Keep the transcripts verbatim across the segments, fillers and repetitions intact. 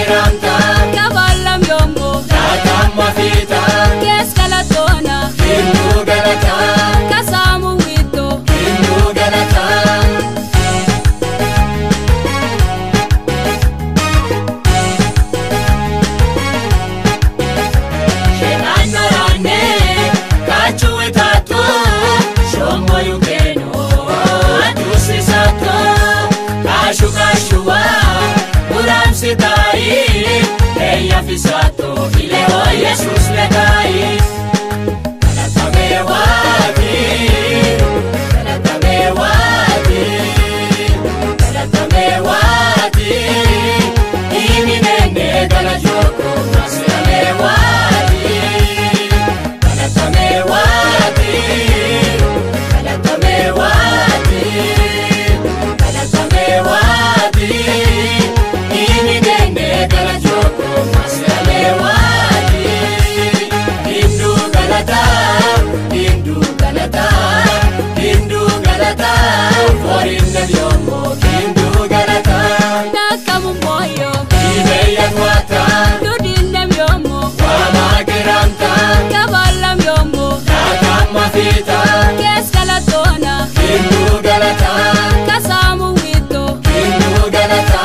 Granta Cavallam yommo Tatamma fita Kes galatona Hindu galata Kasamu wito Hindu galata Shenanno ranne Kachu etatu Shomo yukeno Atusi sato Kashu kashuwa Uram sitai Eya fisato Ileo Jesus letai Galatame wadi Galatame wadi Galatame wadi Imi nene galajoko Masirame wadi Galatame wadi Galatame wadi Galatame wadi Imi nene galajoko Masirame wadi Hindu galata Hindu galata Hindu galata Forinna biyommo Hindu galata Nakamu moyo Imeya twata Dudinem yommo Wama Granta Cavallam yommo Tatamma fita Kes galatona Hindu galata Kasamu wito Hindu galata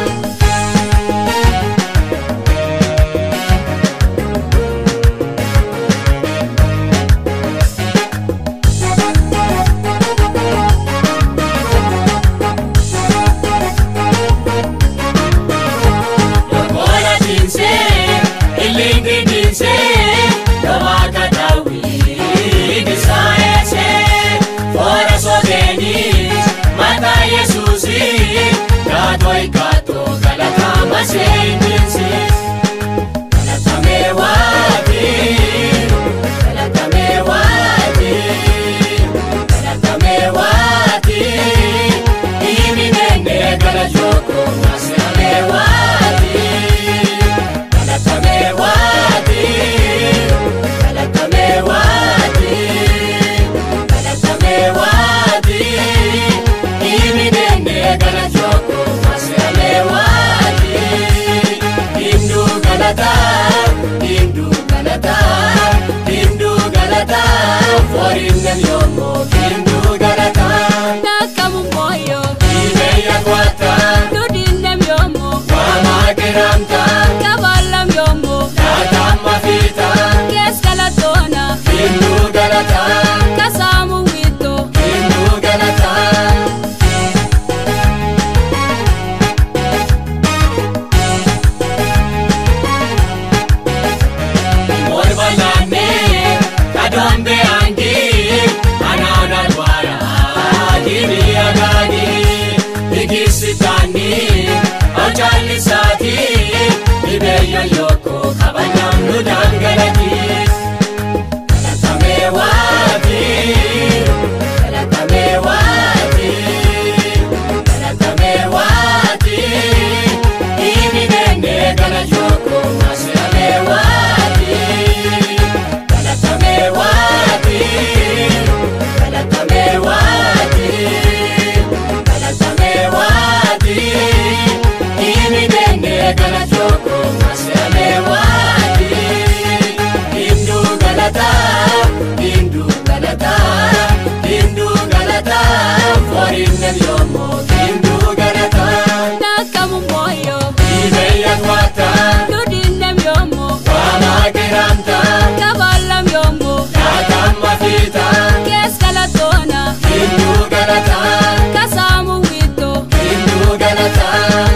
Lokola jinse Ilingi jinse Lomaka dawi Disaese Fora sodenis Mata Yesusi Gato ikato Galata masendinsi Galata me wadi Galata me wadi Galata me wadi Imi nene galajoko Masira me wadi Galata me wadi Galata me wadi Galata me wadi Imi nene galajoko Masira me wadi Hindu galata Hindu galata Hindu galata Forinna biyommo Hindu galata Nakamu moyo Imeya twata Dudinem yommo Wama Granta Cavallam yommo Tatamma fita Kes galatona Hindu galata Kasamu wito Hindu galata Mor balane Kadombe angi Anana dwara Giri agagi Igisitani Ojali sati Ibeyo yoko Kabanyam nudan galati Galata me wadi Galata me wadi Galata me wadi Imi nene galajoko Masira me wadi Galata me wadi Galata me wadi Galata me wadi Imi nene galajoko Masira me wadi Hindu galata Hindu galata Hindu galata Forinna biyommo Hindu galata Nakamu moyo Imeya twata Dudinem yommo Wama Granta Cavallam yommo Tatamma fita Kes galatona Hindu galata Kasamu wito Hindu galata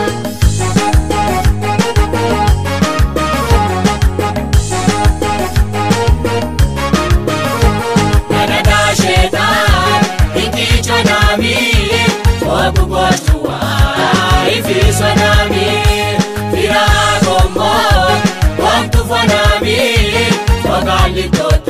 Kanada shetan Inkicha nami Fogu gochua Ifiso nami Fira gomo Wamtu fanami Fogali tot